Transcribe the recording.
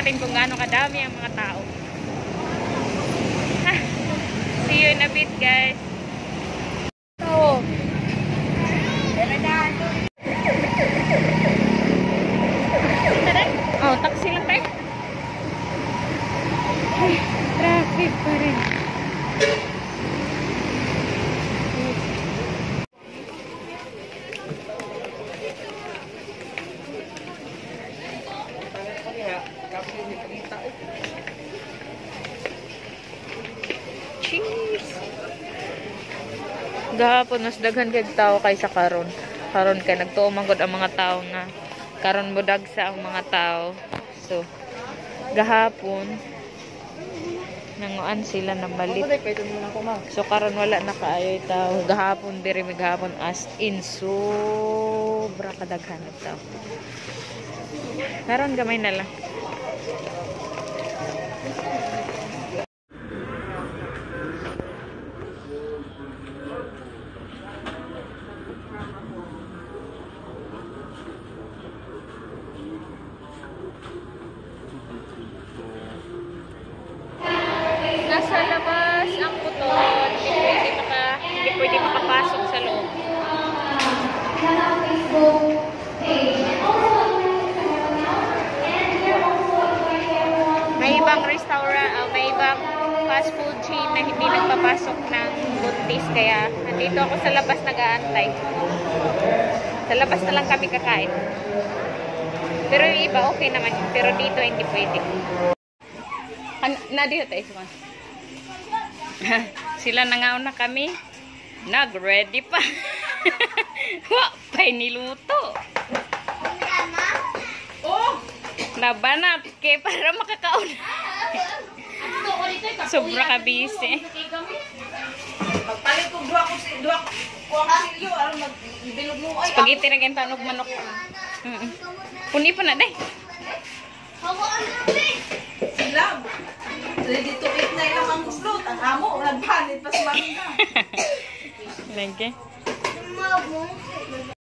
natin kung gaano kadami ang mga tao. Ha, see you in a bit, guys. So, oh, taxi lang tayo. Ay, traffic pa rin. Cheese. Gahapon mas daghan kay tao kaysa karon. Karon kay nagtuumangod ang mga tao nga karon mo dagsa ang mga tao. So gahapon nanguan sila na balit. So karon wala na kaayoy tao. Gahapon diri gahapon as in sobra kadaghan ng tao. Karon gamay na lang. Nasa labas ang puton, hindi pwede makapasok sa loob. May ibang restaurant, may ibang fast food chain na hindi nagpapasok ng buntis, kaya nandito ako sa labas nag-aantay. Sa labas na lang kami kakain. Pero yung iba okay naman, pero dito hindi pwede. Nadito tayo sa sila nangauna kami. Nag-ready pa. Wapay niluto. Oh! Nabanat kay para makakauna. Sobra ka busy. Pagpalit ko dua ko silyo aron magbilog mo ay. Spaghetti ra gyud tanog manok. Puni pa na day. Hawaan na day. Silag. Ready to eat na ilang ang guslot. Ang amo, nagpanit pa sa mga. Lagi.